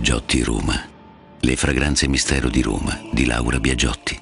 Biagiotti Roma. Le fragranze mistero di Roma di Laura Biagiotti.